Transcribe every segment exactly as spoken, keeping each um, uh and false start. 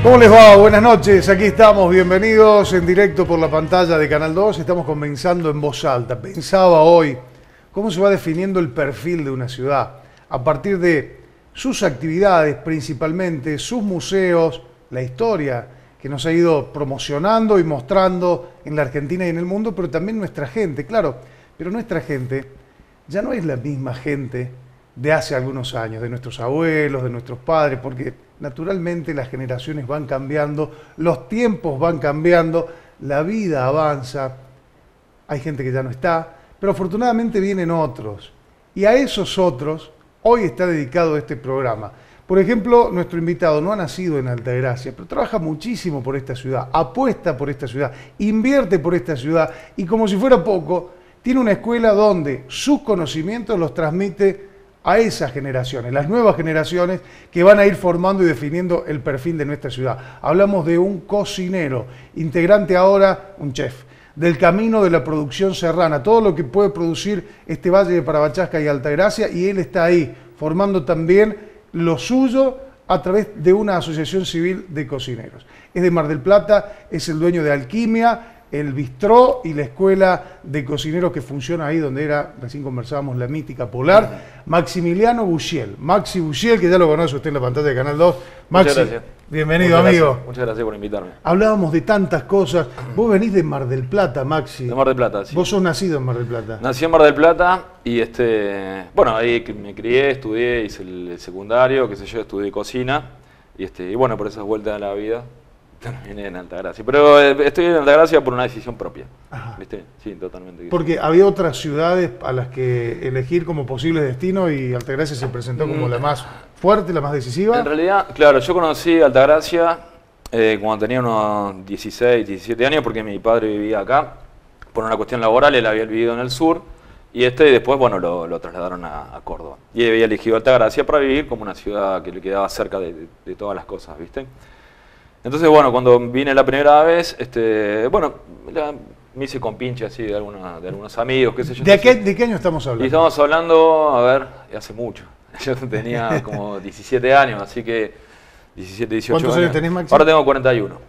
¿Cómo les va? Buenas noches, aquí estamos, bienvenidos en directo por la pantalla de Canal dos. Estamos comenzando en voz alta. Pensaba hoy cómo se va definiendo el perfil de una ciudad a partir de sus actividades, principalmente sus museos, la historia que nos ha ido promocionando y mostrando en la Argentina y en el mundo, pero también nuestra gente, claro, pero nuestra gente ya no es la misma gente de hace algunos años, de nuestros abuelos, de nuestros padres, porque naturalmente las generaciones van cambiando, los tiempos van cambiando, la vida avanza, hay gente que ya no está, pero afortunadamente vienen otros. Y a esos otros, hoy está dedicado este programa. Por ejemplo, nuestro invitado no ha nacido en Altagracia, pero trabaja muchísimo por esta ciudad, apuesta por esta ciudad, invierte por esta ciudad y como si fuera poco, tiene una escuela donde sus conocimientos los transmite a esas generaciones, las nuevas generaciones que van a ir formando y definiendo el perfil de nuestra ciudad. Hablamos de un cocinero, integrante ahora, un chef, del camino de la producción serrana, todo lo que puede producir este Valle de Parabachasca y Altagracia, y él está ahí, formando también lo suyo a través de una asociación civil de cocineros. Es de Mar del Plata, es el dueño de Alquimia, el bistró y la escuela de cocineros que funciona ahí donde era, recién conversábamos, la mítica Polar, Maximiliano Buchiel. Maxi Buchiel, que ya lo conoce usted en la pantalla de Canal dos. Maxi, muchas gracias. Bienvenido, muchas amigo. Gracias. Muchas gracias por invitarme. Hablábamos de tantas cosas. Vos venís de Mar del Plata, Maxi. De Mar del Plata, sí. Vos sos nacido en Mar del Plata. Nací en Mar del Plata y este, bueno, ahí me crié, estudié, hice el secundario, qué sé yo, estudié cocina y este, y bueno, por esas vueltas de la vida terminé en Altagracia. Pero estoy en Altagracia por una decisión propia. Ajá. ¿Viste? Sí, totalmente. Porque había otras ciudades a las que elegir como posibles destinos y Altagracia se presentó como la más fuerte, la más decisiva. En realidad, claro, yo conocí Altagracia eh, cuando tenía unos dieciséis, diecisiete años porque mi padre vivía acá por una cuestión laboral, él había vivido en el sur y este después, bueno, lo, lo trasladaron a, a Córdoba. Y había elegido Altagracia para vivir como una ciudad que le quedaba cerca de, de, de todas las cosas, ¿viste? Entonces, bueno, cuando vine la primera vez, este, bueno, la, me hice compinche así de, alguna, de algunos amigos, qué sé yo. ¿De qué, ¿De qué año estamos hablando? Y estamos hablando, a ver, hace mucho. Yo tenía como diecisiete años, así que diecisiete, dieciocho ¿Cuántos años tenés, Maxi? Ahora tengo cuarenta y uno.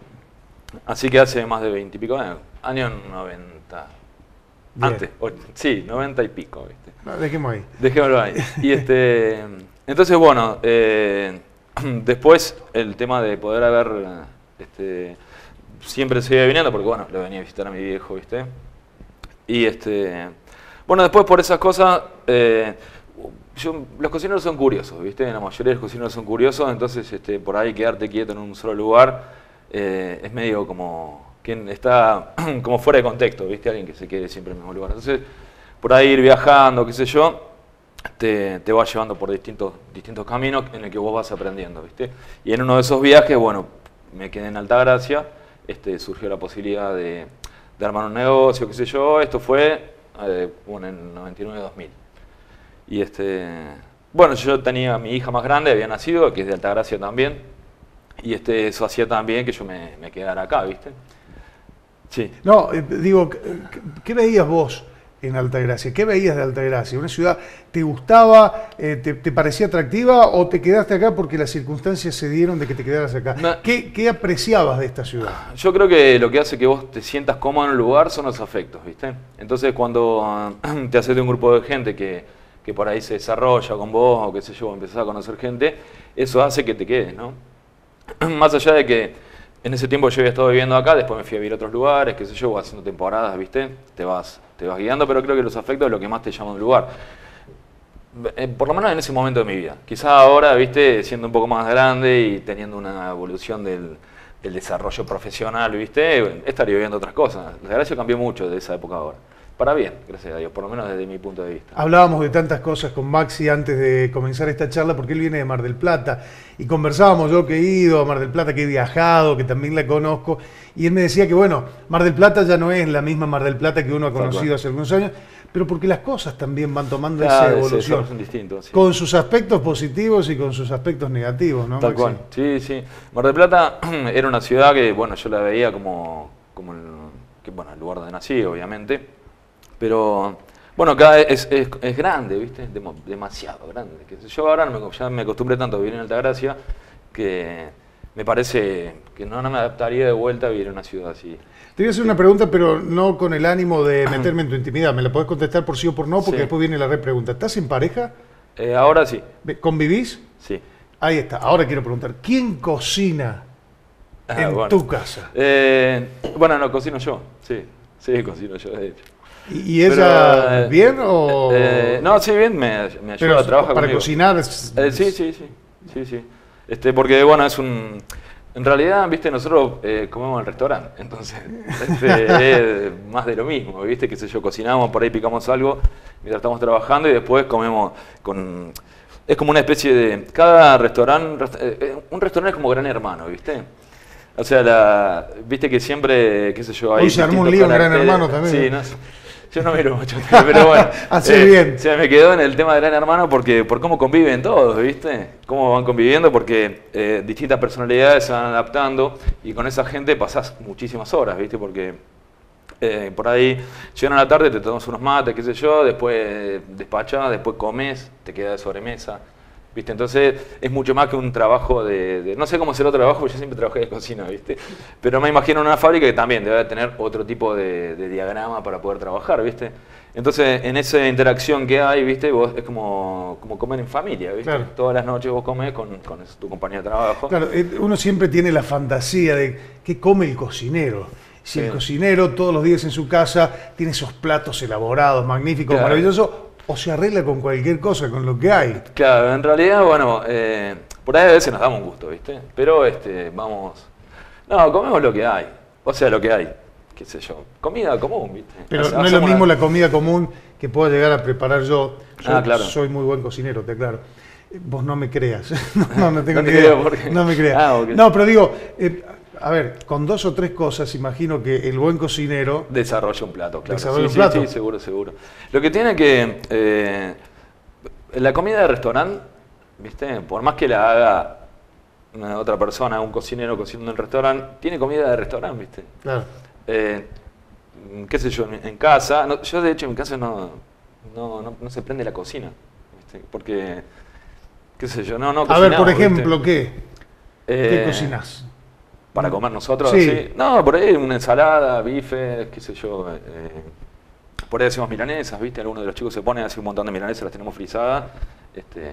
Así que hace más de veinte y pico años. Años noventa. Bien. Antes, o, sí, noventa y pico, ¿viste? No, dejemos ahí. Dejémoslo ahí. Y este, entonces, bueno, eh, después el tema de poder haber, este, siempre seguía viniendo, porque bueno, le venía a visitar a mi viejo, ¿viste? Y este, bueno, después por esas cosas, eh, yo, los cocineros son curiosos, ¿viste? La mayoría de los cocineros son curiosos, entonces este, por ahí quedarte quieto en un solo lugar eh, es medio como quien está como fuera de contexto, ¿viste? Alguien que se quede siempre en el mismo lugar. Entonces, por ahí ir viajando, qué sé yo, Te, te va llevando por distintos, distintos caminos en el que vos vas aprendiendo, ¿viste? Y en uno de esos viajes, bueno, me quedé en Altagracia, este, surgió la posibilidad de, de armar un negocio, qué sé yo, esto fue eh, bueno, en noventa y nueve dos mil. Y este, bueno, yo tenía a mi hija más grande, había nacido, que es de Altagracia también, y este, eso hacía también que yo me, me quedara acá, ¿viste? Sí. No, eh, digo, ¿qué, ¿qué veías vos en Altagracia? ¿Qué veías de Altagracia? ¿Una ciudad te gustaba, eh, te, te parecía atractiva o te quedaste acá porque las circunstancias se dieron de que te quedaras acá? No. ¿Qué, ¿Qué apreciabas de esta ciudad? Yo creo que lo que hace que vos te sientas cómodo en un lugar son los afectos, ¿viste? Entonces cuando uh, te haces de un grupo de gente que, que por ahí se desarrolla con vos o qué sé yo, empezás a conocer gente, eso hace que te quedes, ¿no? Más allá de que en ese tiempo yo había estado viviendo acá, después me fui a vivir a otros lugares, qué sé yo, vas haciendo temporadas, ¿viste? Te vas, te vas guiando, pero creo que los afectos es lo que más te llama de un lugar. Eh, por lo menos en ese momento de mi vida. Quizá ahora, ¿viste? Siendo un poco más grande y teniendo una evolución del, del desarrollo profesional, ¿viste? Estaría viviendo otras cosas. La gracia cambió mucho de esa época a ahora. Para bien, gracias a Dios, por lo menos desde mi punto de vista. Hablábamos de tantas cosas con Maxi antes de comenzar esta charla porque él viene de Mar del Plata y conversábamos, yo que he ido a Mar del Plata, que he viajado, que también la conozco, y él me decía que bueno, Mar del Plata ya no es la misma Mar del Plata que uno ha conocido hace algunos años, pero porque las cosas también van tomando Claro, esa evolución, son distintos, sí. Con sus aspectos positivos y con sus aspectos negativos, ¿no, Tal Maxi? cual, sí, sí. Mar del Plata era una ciudad que, bueno, yo la veía como, como el, que, bueno, el lugar donde nací, obviamente. Pero, bueno, acá es, es, es grande, ¿viste? Dem demasiado grande. Yo ahora me, ya me acostumbré tanto a vivir en Altagracia que me parece que no, no me adaptaría de vuelta a vivir en una ciudad así. Te voy a hacer una pregunta, pero no con el ánimo de meterme en tu intimidad. Me la podés contestar por sí o por no, porque sí. Después viene la repregunta. ¿Estás en pareja? Eh, ahora sí. ¿Convivís? Sí. Ahí está. Ahora quiero preguntar, ¿quién cocina ah, en bueno. tu casa? Eh, bueno, no, cocino yo. Sí, sí, cocino yo, de hecho. ¿Y ella Pero, bien o...? Eh, no, sí, bien, me, me ayuda, Pero, trabaja ¿para conmigo. cocinar? Es... Eh, sí, sí, sí. sí, sí. Este, porque, bueno, es un... En realidad, viste, nosotros eh, comemos en el restaurante, entonces este, es más de lo mismo, viste, qué sé yo, cocinamos, por ahí picamos algo mientras estamos trabajando y después comemos con... Es como una especie de... Cada restaurante, eh, un restaurante es como Gran Hermano, viste. O sea, la, viste que siempre, qué sé yo, hay... Hoy se armó un lío en Gran Hermano también. Sí, no sé. Yo no miro mucho, pero bueno. Hace eh, bien. O sea, me quedó en el tema de Gran Hermano porque por cómo conviven todos, ¿viste? Cómo van conviviendo, porque eh, distintas personalidades se van adaptando y con esa gente pasás muchísimas horas, ¿viste? Porque eh, por ahí llegan a la tarde, te tomas unos mates, qué sé yo, después despachás, después comes, te queda de sobremesa. ¿Viste? Entonces es mucho más que un trabajo de, de... No sé cómo será otro trabajo, porque yo siempre trabajé de cocina, ¿viste? Pero me imagino en una fábrica que también debe tener otro tipo de, de diagrama para poder trabajar, ¿viste? Entonces en esa interacción que hay, ¿viste? Vos es como, como comer en familia, ¿viste? Claro. Todas las noches vos comés con, con tu compañero de trabajo. Claro, uno siempre tiene la fantasía de qué come el cocinero. Si sí. El cocinero todos los días en su casa tiene esos platos elaborados, magníficos, claro. Maravillosos, o se arregla con cualquier cosa, con lo que hay. Claro, en realidad, bueno, eh, por ahí a veces nos damos un gusto, ¿viste? Pero este, vamos... No, comemos lo que hay. O sea, lo que hay. Qué sé yo. Comida común, ¿viste? Pero o sea, no es lo mismo una... la comida común que puedo llegar a preparar yo. Soy, ah, claro. Soy muy buen cocinero, te aclaro. Vos no me creas. no, no, no tengo no ni te idea. Creo porque... No me creas. Ah, okay. No, pero digo... Eh, a ver, con dos o tres cosas, imagino que el buen cocinero... Desarrolla un plato, claro. Desarrolla sí, un plato. Sí, sí, seguro, seguro. Lo que tiene que... Eh, la comida de restaurante, ¿viste? Por más que la haga una otra persona, un cocinero cocinando en el restaurante, tiene comida de restaurante, ¿viste? Claro. Eh, qué sé yo, en, en casa... No, yo, de hecho, en mi casa no, no, no, no se prende la cocina, ¿viste? Porque... qué sé yo, no, no cocinamos. A ver, por ejemplo, ¿viste? ¿qué? Eh, ¿Qué cocinás? ¿Para comer nosotros? Sí. ¿Sí? No, por ahí una ensalada, bife, qué sé yo. Eh, por ahí hacemos milanesas, ¿viste? Algunos de los chicos se ponen, hace un montón de milanesas, las tenemos frisadas. Este,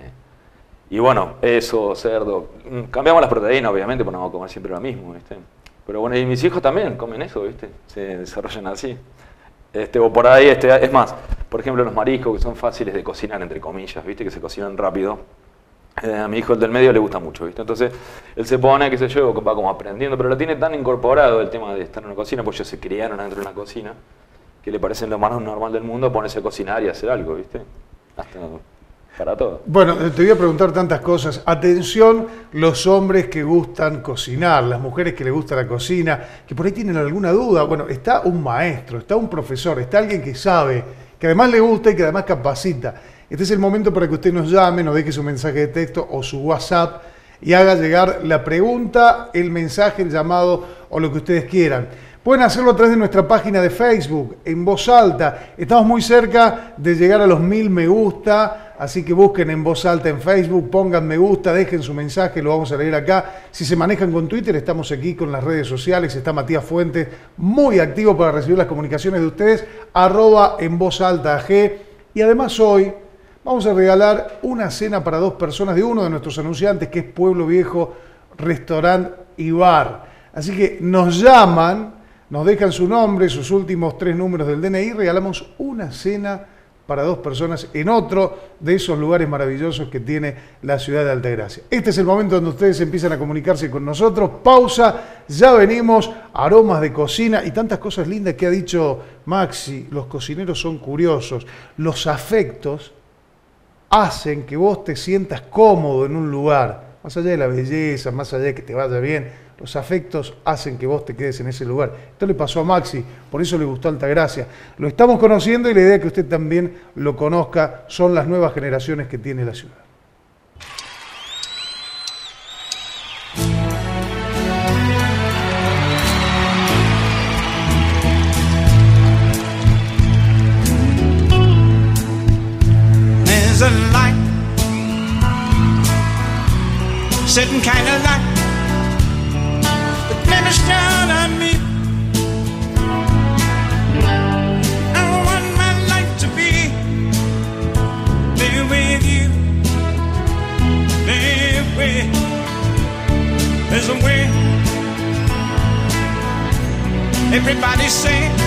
y bueno, eso, cerdo. Cambiamos las proteínas, obviamente, porque no vamos a comer siempre lo mismo, ¿viste? Pero bueno, y mis hijos también comen eso, ¿viste? Se desarrollan así. Este, o por ahí, este, es más, por ejemplo, los mariscos que son fáciles de cocinar, entre comillas, ¿viste? Que se cocinan rápido. Eh, a mi hijo, el del medio, le gusta mucho, ¿viste? Entonces, él se pone, qué sé yo, va como aprendiendo, pero lo tiene tan incorporado el tema de estar en una cocina, pues ellos se criaron dentro de una cocina, que le parece lo más normal del mundo ponerse a cocinar y hacer algo, ¿viste? Hasta para todo. Bueno, te voy a preguntar tantas cosas. Atención, los hombres que gustan cocinar, las mujeres que les gusta la cocina, que por ahí tienen alguna duda. Bueno, está un maestro, está un profesor, está alguien que sabe, que además le gusta y que además capacita. Este es el momento para que usted nos llame, nos deje su mensaje de texto o su WhatsApp y haga llegar la pregunta, el mensaje, el llamado o lo que ustedes quieran. Pueden hacerlo a través de nuestra página de Facebook, En Voz Alta. Estamos muy cerca de llegar a los mil me gusta, así que busquen En Voz Alta en Facebook, pongan me gusta, dejen su mensaje, lo vamos a leer acá. Si se manejan con Twitter, estamos aquí con las redes sociales, está Matías Fuentes, muy activo para recibir las comunicaciones de ustedes, arroba En Voz Alta A G. Y además hoy vamos a regalar una cena para dos personas de uno de nuestros anunciantes, que es Pueblo Viejo, Restaurant y Bar. Así que nos llaman, nos dejan su nombre, sus últimos tres números del D N I, regalamos una cena para dos personas en otro de esos lugares maravillosos que tiene la ciudad de Altagracia. Este es el momento donde ustedes empiezan a comunicarse con nosotros. Pausa, ya venimos, aromas de cocina y tantas cosas lindas que ha dicho Maxi. Los cocineros son curiosos, los afectos hacen que vos te sientas cómodo en un lugar, más allá de la belleza, más allá de que te vaya bien, los afectos hacen que vos te quedes en ese lugar. Esto le pasó a Maxi, por eso le gustó Altagracia. Lo estamos conociendo y la idea es que usted también lo conozca, son las nuevas generaciones que tiene la ciudad. A light, certain kind of light Everybody saying